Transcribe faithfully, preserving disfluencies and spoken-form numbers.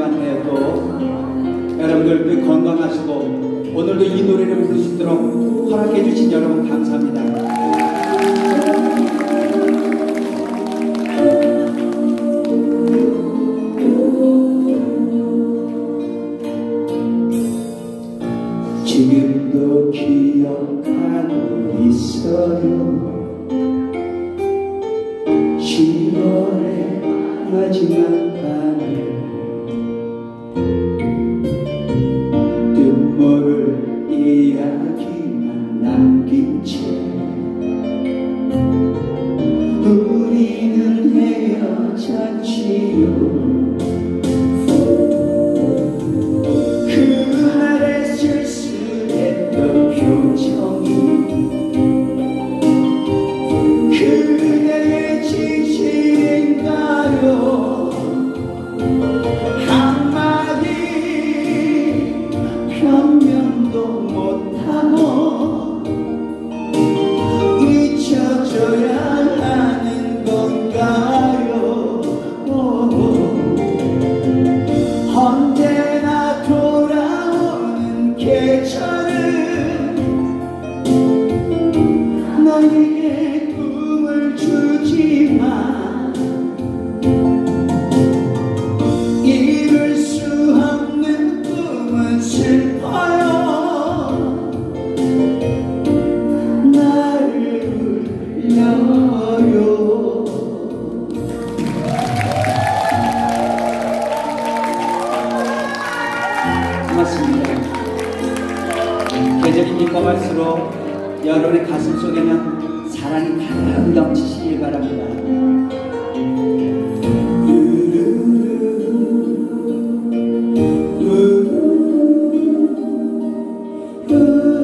지나간 해에도 여러분들 늘 건강하시고 오늘도 이 노래를 부를 수 있도록 허락해 주신 여러분 감사합니다. 지금도 기억하고 있어요. 시월의 마지막 밤에 뜻모를 이야기만 남긴 채 우리는 헤어졌지요. 그대의 진실인가요? 한마디 변명도 못하고 잊혀줘야 하는 건가요? 언제나 돌아오는 계절은 나에게 꿈을 주지만 이룰 수 없는 꿈은 슬퍼요. 나를 울려요. 고맙습니다. 계절이 깊어갈수록 여러분의 가슴 속에는 사랑이 가득 넘치시길 바랍니다. 우